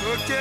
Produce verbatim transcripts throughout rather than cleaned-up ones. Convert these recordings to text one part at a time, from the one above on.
Ok.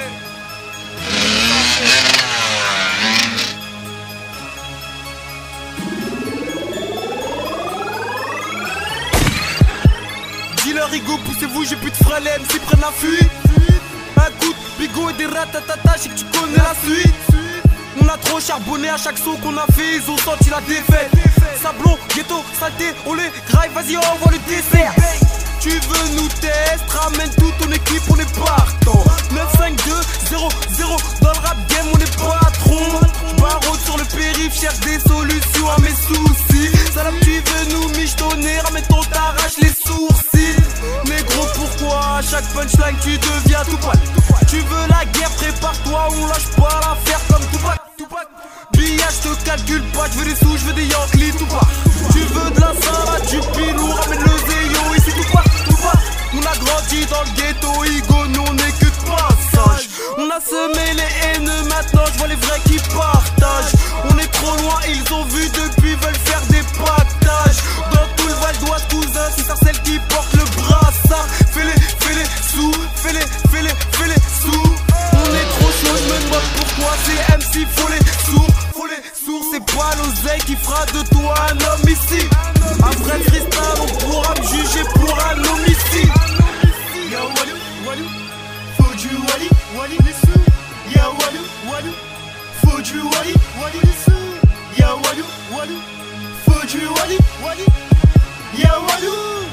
Dealer Rigo, poussez-vous, j'ai plus de frêles, M C prennent la fuite. Un coup de bigot et des ratatata, je sais que tu connais la suite. On a trop charbonné à chaque saut qu'on a fait, ils ont senti la défaite. Sablon, ghetto, saleté, on les graille, vas-y envoie le dessert. Tu veux nous tester, ramène toute ton équipe, on est partant. Neuf cinq deux zéro zéro, dans le rap game on est patron. Barreau sur le périph', cherche des solutions à mes soucis. Salam, tu veux nous michetonner, ramène ton t'arrache les sourcils. Négro, pourquoi à chaque punchline tu deviens tout pâle? Tu veux la guerre, prépare-toi, on lâche pas l'affaire comme Tupac. Billard, je te calcule pas, je veux des sous, je veux des Yankees, tout pas. Tu veux de la salade, du pilou, ramène le zéyo, ici tout pas, tout pas. On a grandi dans le ghetto, Igo, nous on est que de passage. On a semé les haineux, maintenant je vois les vrais qui partagent. On est trop loin, ils ont vu depuis, veulent faire des pactages. Dans tout le Val d'Oise, cousin, c'est ça celle qui porte le brassard. Fais-les, fais-les sous, fais-les, fais-les, fais-les sous. On est trop chaud, je me demande pourquoi c'est M C, faut les sourds, faut les sourds. C'est pas l'oseille qui fera de toi un homme ici. Après freestyle, on pourra me juger pour un homicide. Yo Walou, Walou, faut du Wally, Wally les sous. Yo Walou, Walou, faut du Wally, Wally les sous. Yo Walou, Walou, faut du Wally, Wally. Yo Walou,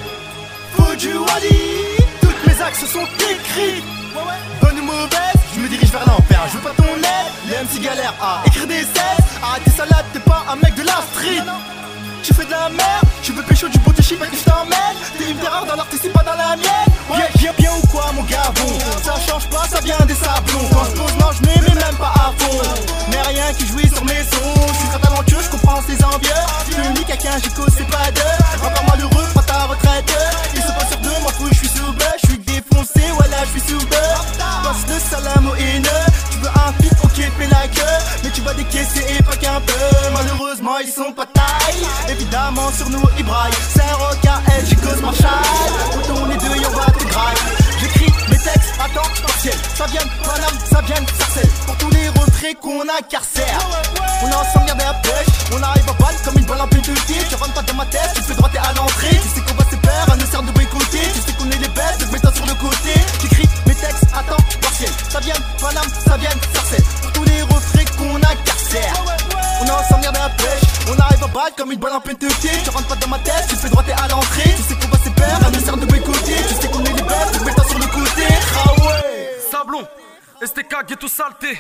faut du Wally. Toutes mes axes sont écrites. Bonne ou mauvaise, je me dirige vers l'enfer. Je veux pas ton aide, les M C galèrent à écrire des scènes. Arrête tes salades, t'es pas un mec de la street. Tu fais de la merde, tu veux pécho du beau téchi parce que je t'emmène. T'es une terreur dans l'art, t'es pas dans la mienne. Bien, bien, bien ou quoi mon gars, bon. Ça change pas, ça vient des sablons. Quand je pose, non, je mets mais même pas à fond. Mais rien qui jouit sur mes sons. Je suis très talentueux, je comprends ces envieux. Le unique à quinze, j'y cause, c'est pas deux. Rappeur malheureux, prends ta retraite. Ils sont pas sur deux, moi fou, je suis sous bœuf. Je suis défoncé, voilà, je suis sous bœuf. Passe le salam au haineux. Tu veux un fit, ok, fais la queue. Mais tu vas décaisser et pas qu'un peu. Malheureusement, ils sont pas taille. Évidemment sur nous ils braillent. C'est un rock à elle, j'y cause Marshall. Quand on est deux et on va te graille. J'écris mes textes à temps partiel. Ça vient de Paname, ça vient de Sarcelles. Pour tous les retraits qu'on incarcère. On est ensemble, y'a des pêche. On arrive à balle comme une balle en petite. Tu rentres pas dans ma tête, tu fais droit et à l'entrée. Tu sais qu'on va se faire, un sert de boycotter. Tu sais qu'on est les bêtes, de mettre sur le côté. J'écris mes textes à temps partiel. Ça vient de Paname, ça vient de Sarcelles. Pour tous les retraits qu'on incarcère. On est ensemble, y'a des pêche. On arrive à balle comme une balle en penteté. Tu rentres pas dans ma tête, tu fais droit et à l'entrée. Tu sais qu'on va se perdre, un sert de boycotter. Tu sais qu'on est les bêtes, de mettre sur le côté. Ah ouais. Sablon, S T K, ghetto saleté.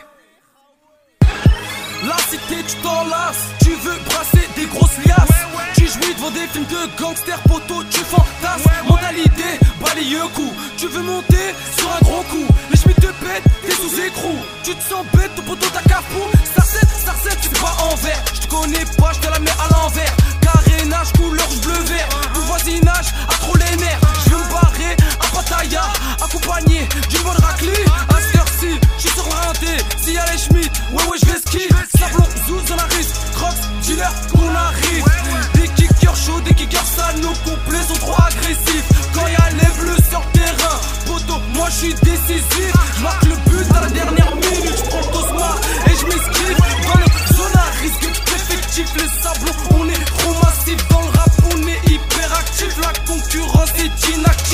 La cité, tu t'en lasses. Tu veux brasser des grosses liasses. Ouais, ouais. Tu jouis devant des films de gangsters, poteau, tu fantasmes. Ouais, ouais. Mentalité, balaye coup. Tu veux monter sur un gros coup. Les chemins te pètent, t'es sous écrou. Tu te sens bête, ton poteau t'a capou. Sarcelle, Sarcelle, tu fais pas envers. Je te connais pas, je te la mets à l'envers. Carénage, couleur rouge, bleu, vert. Tout voisinage, a trop les nerfs. Je veux me barrer à Pattaya, accompagné d'une bonne raclée. À cette heure-ci, je suis sur le rinté. S'il y a les Schmitt, ouais, ouais, je vais ski. Sablon, zouz, on arrive. Crocs, dealer, qu'on arrive. Des kickers chauds, des kickers sales. Nos complets sont trop agressifs. Quand y'a les bleus sur le terrain, poteau, moi je suis décisif. Je marque le but à la dernière minute. Je prends le tosma et je m'esquive. Dans le zone à risque effectif, les sablons, on est trop massif. Dans le rap, on est hyper actif. La concurrence est inactive.